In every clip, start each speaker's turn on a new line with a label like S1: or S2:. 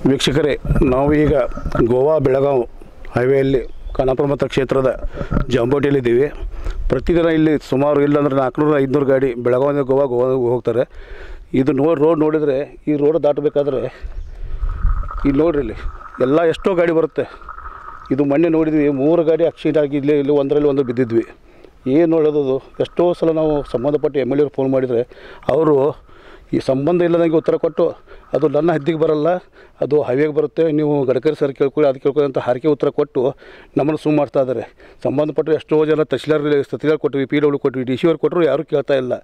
S1: ವೀಕ್ಷಕರೇ, ನಾವು ಈಗ ಗೋವಾ ಬೆಳಗಾವಿ ಹೈವೇಯಲ್ಲಿ ಖಾನಾಪುರ ಮತಕ್ಷೇತ್ರದ ಜಾಂಬೋಟಿಯಲ್ಲಿದ್ದೀವಿ. ಪ್ರತಿದಿನ ಇಲ್ಲಿ ಸುಮಾರು ಇಲ್ಲಾಂದ್ರೆ 400-500 ಗಾಡಿ ಬೆಳಗಾವಿಯಿಂದ ಗೋವಾ ಹೋಗ್ತಾರೆ. ಇದು ರೋಡ್ ನೋಡಿದರೆ, ಈ ರೋಡ್ ದಾಟಬೇಕಾದ್ರೆ ಇಲ್ಲಿ ನೋಡ್ರಿ, ಇಲ್ಲಿ ಎಲ್ಲ ಎಷ್ಟೋ ಗಾಡಿ ಬರುತ್ತೆ. ಇದು ಮೊನ್ನೆ ನೋಡಿದ್ವಿ, 3 ಗಾಡಿ ಆಕ್ಸಿಡೆಂಟ್ ಆಗಿ ಇಲ್ಲಿ ಒಂದರಲ್ಲಿ ಒಂದು ಬಿದ್ದಿದ್ವಿ. ಏನು ನೋಡೋದು, ಎಷ್ಟೋ ಸಲ ನಾವು ಸಂಬಂಧಪಟ್ಟ MLA ಫೋನ್ ಮಾಡಿದರೆ ಅವರು ಈ ಸಂಬಂಧ ಇಲ್ಲದಂಗೆ ಉತ್ತರ ಕೊಟ್ಟು, ಅದು ನನ್ನ ಹದ್ದಿಗೆ ಬರಲ್ಲ, ಅದು ಹೈವೇಗೆ ಬರುತ್ತೆ, ನೀವು ಗಡ್ಕರಿ ಸರ್ ಕೇಳ್ಕೊಳ್ಳಿ, ಅದು ಕೇಳ್ಕೊಳ್ಳಿ ಅಂತ ಹಾರಿಕೆ ಉತ್ತರ ಕೊಟ್ಟು ನಮ್ಮನ್ನು ಸುಮ್ಮ ಮಾಡ್ತಾ ಇದ್ದಾರೆ. ಸಂಬಂಧಪಟ್ಟರು ಎಷ್ಟೋ ಜನ ತಹಶೀಲ್ದಾರ್ ಕೊಟ್ವಿ, PW ಕೊಟ್ವಿ, DC ಅವ್ರು ಕೊಟ್ಟರು, ಯಾರೂ ಕೇಳ್ತಾ ಇಲ್ಲ.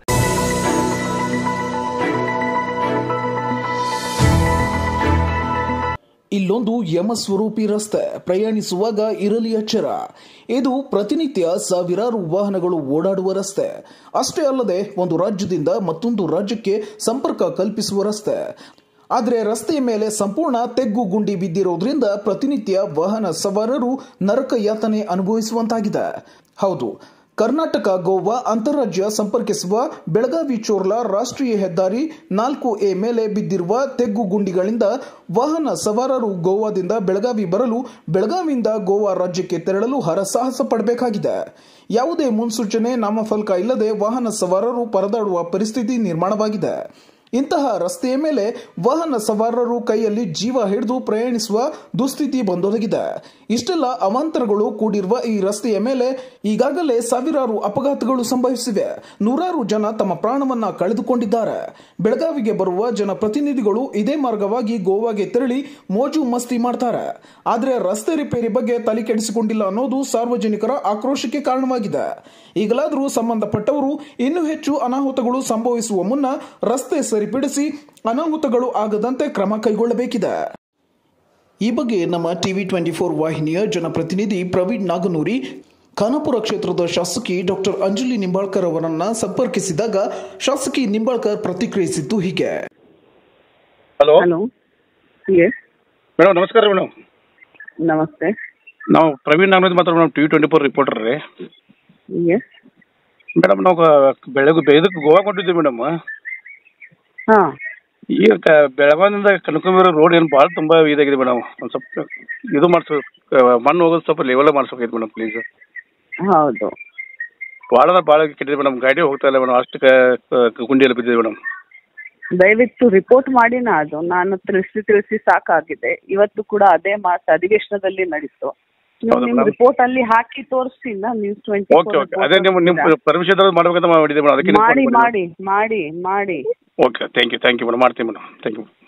S2: ಇಲ್ಲೊಂದು ಯಮಸ್ವರೂಪಿ ರಸ್ತೆ, ಪ್ರಯಾಣಿಸುವಾಗ ಇರಲಿ ಎಚ್ಚರ. ಇದು ಪ್ರತಿನಿತ್ಯ ಸಾವಿರಾರು ವಾಹನಗಳು ಓಡಾಡುವ ರಸ್ತೆ. ಅಷ್ಟೇ ಅಲ್ಲದೆ ಒಂದು ರಾಜ್ಯದಿಂದ ಮತ್ತೊಂದು ರಾಜ್ಯಕ್ಕೆ ಸಂಪರ್ಕ ಕಲ್ಪಿಸುವ ರಸ್ತೆ. ಆದರೆ ರಸ್ತೆಯ ಮೇಲೆ ಸಂಪೂರ್ಣ ತೆಗ್ಗು ಗುಂಡಿ ಬಿದ್ದಿರೋದ್ರಿಂದ ಪ್ರತಿನಿತ್ಯ ವಾಹನ ಸವಾರರು ನರಕ ಯಾತನೆ ಅನುಭವಿಸುವಂತಾಗಿದೆ. ಹೌದು, ಕರ್ನಾಟಕ ಗೋವಾ ಅಂತಾರಾಜ್ಯ ಸಂಪರ್ಕಿಸುವ ಬೆಳಗಾವಿ ಚೋರ್ಲಾ ರಾಷ್ಟ್ರೀಯ ಹೆದ್ದಾರಿ 4A ಮೇಲೆ ಬಿದ್ದಿರುವ ತೆಗ್ಗು ಗುಂಡಿಗಳಿಂದ ವಾಹನ ಸವಾರರು ಗೋವಾದಿಂದ ಬೆಳಗಾವಿ ಬರಲು, ಬೆಳಗಾವಿಯಿಂದ ಗೋವಾ ರಾಜ್ಯಕ್ಕೆ ತೆರಳಲು ಹರಸಾಹಸ ಪಡಬೇಕಾಗಿದೆ. ಯಾವುದೇ ಮುನ್ಸೂಚನೆ, ನಾಮಫಲಕ ಇಲ್ಲದೆ ವಾಹನ ಸವಾರರು ಪರದಾಡುವ ಪರಿಸ್ಥಿತಿ ನಿರ್ಮಾಣವಾಗಿದೆ. ಇಂತಹ ರಸ್ತೆಯ ಮೇಲೆ ವಾಹನ ಸವಾರರು ಕೈಯಲ್ಲಿ ಜೀವ ಹಿಡಿದು ಪ್ರಯಾಣಿಸುವ ದುಸ್ಥಿತಿ ಬಂದೊದಗಿದೆ. ಇಷ್ಟೆಲ್ಲ ಅವಾಂತರಗಳು ಕೂಡಿರುವ ಈ ರಸ್ತೆಯ ಮೇಲೆ ಈಗಾಗಲೇ ಸಾವಿರಾರು ಅಪಘಾತಗಳು ಸಂಭವಿಸಿವೆ. ನೂರಾರು ಜನ ತಮ್ಮ ಪ್ರಾಣವನ್ನ ಕಳೆದುಕೊಂಡಿದ್ದಾರೆ. ಬೆಳಗಾವಿಗೆ ಬರುವ ಜನಪ್ರತಿನಿಧಿಗಳು ಇದೇ ಮಾರ್ಗವಾಗಿ ಗೋವಾಗೆ ತೆರಳಿ ಮೋಜು ಮಸ್ತಿ ಮಾಡ್ತಾರೆ. ಆದರೆ ರಸ್ತೆ ರಿಪೇರಿ ಬಗ್ಗೆ ತಲೆ ಕೆಡಿಸಿಕೊಂಡಿಲ್ಲ ಅನ್ನೋದು ಸಾರ್ವಜನಿಕರ ಆಕ್ರೋಶಕ್ಕೆ ಕಾರಣವಾಗಿದೆ. ಈಗಲಾದರೂ ಸಂಬಂಧಪಟ್ಟವರು ಇನ್ನೂ ಹೆಚ್ಚು ಅನಾಹುತಗಳು ಸಂಭವಿಸುವ ಮುನ್ನ ರಸ್ತೆ ಸರಿಪಡಿಸಿ ಅನಾಹುತಗಳು ಆಗದಂತೆ ಕ್ರಮ ಕೈಗೊಳ್ಳಬೇಕಿದೆ. ಈ ಬಗ್ಗೆ ನಮ್ಮ TV 24 ವಾಹಿನಿಯ ಜನಪ್ರತಿನಿಧಿ ಪ್ರವೀಣ್ ನಾಗನೂರಿ ಖಾನಾಪುರ ಕ್ಷೇತ್ರದ ಶಾಸಕಿ ಡಾಕ್ಟರ್ ಅಂಜಲಿ ನಿಂಬಾಳ್ಕರ್ ಅವರನ್ನ ಸಂಪರ್ಕಿಸಿದಾಗ ಶಾಸಕಿ ನಿಂಬಾಳ್ಕರ್ ಪ್ರತಿಕ್ರಿಯಿಸಿದ್ದು ಹೀಗೆ.
S1: ಹಲೋ ಮೇಡಮ್, ನಮಸ್ಕಾರ ಮೇಡಮ್.
S3: ನಮಸ್ತೆ.
S1: ನಾವು ಪ್ರವೀಣ್ ನಾಗನೂರಿ ಮಾತಾಡೋದು, ನಾವು TV 24 ರಿಪೋರ್ಟರ್ ರೀ ಮೇಡಮ್. ನಾವು ಇದಕ್ಕೆ ಗೋವಾ ಕೊಟ್ಟಿದ್ದೀವಿ ಮೇಡಮ್. ಈಗ ಬೆಳಗಾವಿಯಿಂದ ಕನಕಗಿರಿ ರೋಡ್ ಏನು ಭಾಳ ತುಂಬ ಇದಾಗಿದೆ ಮೇಡಮ್. ಒಂದು ಸ್ವಲ್ಪ ಇದು ಮಾಡಿಸ್ಬೇಕು, ಮಣ್ಣು ಹೋಗೋದು ಸ್ವಲ್ಪ ಲೆವೆಲ್ ಮಾಡಿಸ್ಬೇಕಾಯ್ತು ಮೇಡಮ್, ಪ್ಲೀಸ್.
S3: ಹೌದು,
S1: ಭಾಳ ಕೆಟ್ಟಿದೆ ಮೇಡಮ್. ಗಾಡಿ ಹೋಗ್ತಾ ಇಲ್ಲ ಮೇಡಮ್, ಅಷ್ಟು ಗುಂಡಿಯಲ್ಲಿ ಬಿದ್ದಿದೆ ಮೇಡಮ್.
S3: ದಯವಿಟ್ಟು ರಿಪೋರ್ಟ್ ಮಾಡಿ. ಅದು ನಾನು ತಿಳಿಸಿ ಸಾಕಾಗಿದೆ. ಇವತ್ತು ಕೂಡ ಅದೇ ಮಾತು ಅಧಿವೇಶನದಲ್ಲಿ ನಡೀತು. ನಿಮ್ ರಿಪೋರ್ಟ್ ಅಲ್ಲಿ ಹಾಕಿ ತೋರಿಸಿ. ನ್ಯೂಸ್ 24
S1: ಅದೇ ನಿಮ್ಮ ಪರ್ಮಿಷನ್ ಮಾಡ್ಬೇಕಂತ ಮಾಡಿದೆ ಮೇಡಮ್. ಅದಕ್ಕೆ
S3: ಮಾಡಿ.
S1: ಓಕೆ, ಥ್ಯಾಂಕ್ ಯು ಮೇಡಮ್, ಮಾಡ್ತೀನಿ ಮೇಡಮ್. Thank you.